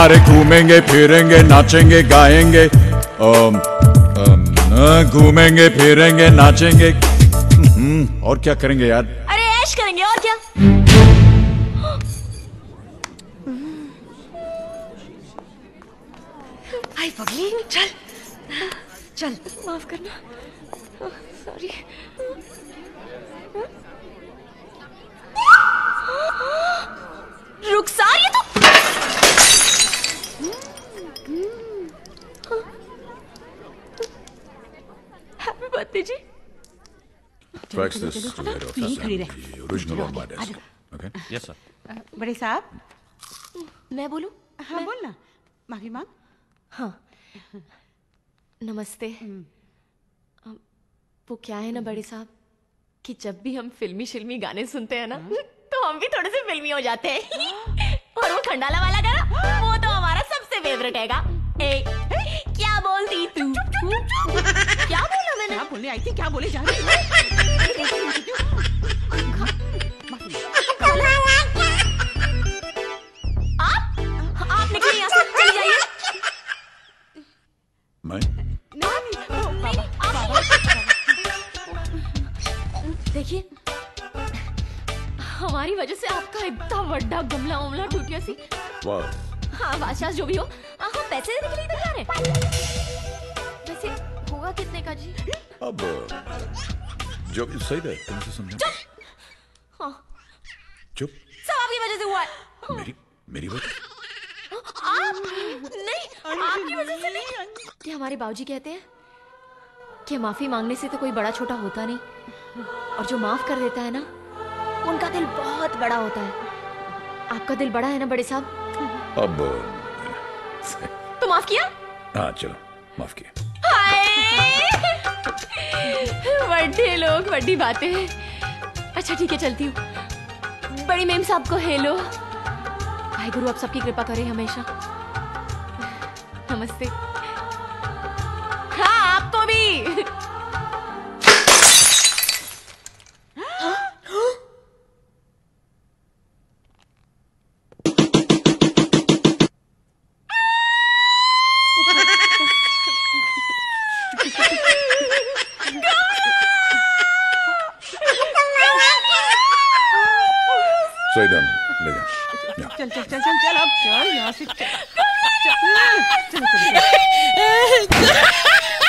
अरे घूमेंगे फिरेंगे नाचेंगे गाएंगे, घूमेंगे फिरेंगे नाचेंगे। और क्या करेंगे यार? अरे ऐश करेंगे और क्या। आई पगली, चल चल। माफ करना, सॉरी। रुखसार, ये तो हैप्पी बर्थडे जी। Fax this to head office and the original on my desk. Okay? Yes sir. बड़े साहब। मैं बोलूं? हाँ बोलना, माफी मांग। हाँ नमस्ते। वो क्या है ना बड़े साहब कि जब भी हम फिल्मी गाने सुनते हैं ना तो हम भी थोड़े से फिल्मी हो जाते हैं। और वो खंडाला वाला गाना वो तो हमारा सबसे फेवरेट हैगा। क्या बोलती तू? क्या बोला मैंने? क्या बोले आई थी, क्या बोले जा रही? आप निकलिए यहाँ से, चली जाइए। मैं? देखिए हमारी वजह से आपका इतना बड़ा गमला उमला टूट गया सी। वाह। हाँ बादशाह जो भी हो, हम पैसे देने के लिए तैयार हैं। वैसे होगा कितने का जी? अब जो सही है तुमसे समझा। हाँ चुप। सब आपकी वजह से हुआ है। मेरी वजह? आप नहीं, आपकी वजह से नहीं। कि हमारे बाबूजी कहते हैं कि माफी मांगने से तो कोई बड़ा छोटा होता नहीं, और जो माफ कर देता है ना उनका दिल बहुत बड़ा होता है। आपका दिल बड़ा है ना बड़े साहब? अब तो माफ किया? हाँ चलो माफ किया। बड़े लोग बड़ी बातें। अच्छा ठीक है चलती हूँ। बड़ी मेम साहब को हेलो। वाहिगुरु आप सबकी कृपा करे हमेशा। नमस्ते। हाँ आपको भी। सईदन ले जा। चल चल चल चल चल अब चल यहाँ से चल।